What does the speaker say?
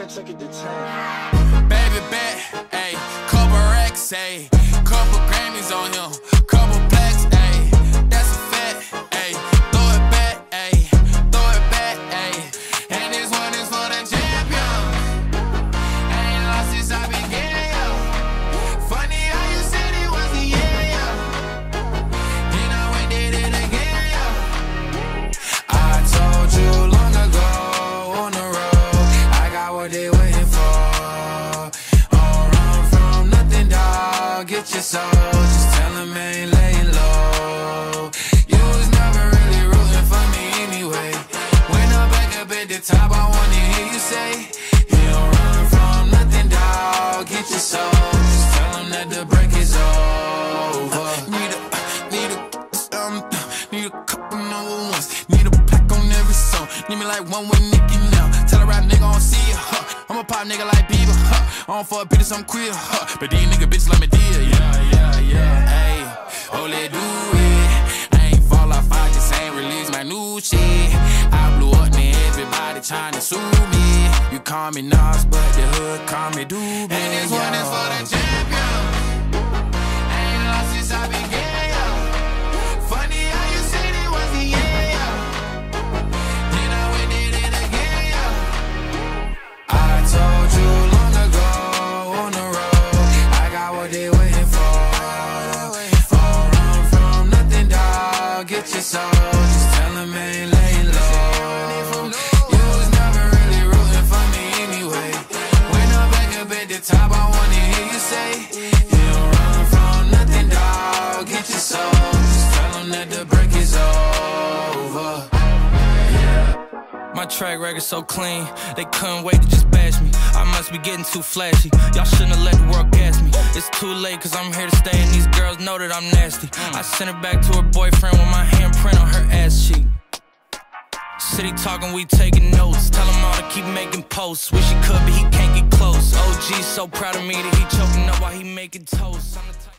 can't take it to 10. Baby bet, ayy, couple racks, ayy, couple Grammys on him, couple blacks, ayy, that's a fact, ayy, throw it back, ayy, throw it back, ayy, and this one is for the champion. Ain't lost since I began, yo. Funny how you said it was the year, yo. Then I went did it again, yo. I told you long ago on the road, I got what they waiting for. Get your soul, just tell him I ain't laying low. You was never really rooting for me anyway. When I'm back up at the top, I wanna hear you say, you don't run from nothing, dawg. Get your soul, just tell him that the break is over. Need a couple number ones. Need a pack on every song. Need me like one with Nicki now. Tell a rap nigga I don't see ya, huh. I'm a pop nigga like Bieber, huh. I don't fuck bitches, I'm queer, huh. But these nigga bitches like me dear, yeah. Ayy, oh, let do it. I ain't fall off, I just ain't release my new shit. I blew up, man, everybody tryna sue me. You call me Nas, but the hood call me Doobie. And this one is for the champion. Ain't lost since I began, yo. Funny how you said it was the year, yo. Then I went did it again, yo. I told you long ago on the road, I got what they waiting for. Don't run from nothing, dawg. Get your soul, just tell him I ain't laying low. You was never really rooting for me anyway. When I'm back up at the top, I wanna hear you say, you don't run from nothing, dawg. Get your soul, just tell him that the break is over. My track record so clean, they couldn't wait to just bash me. I must be getting too flashy, y'all shouldn't have let the world gas me. It's too late cause I'm here to stay and these girls know that I'm nasty. I sent her back to her boyfriend with my handprint on her ass cheek. City talking, we taking notes. Tell him all to keep making posts. Wish he could but he can't get close. OG so proud of me that he choking up while he making toast.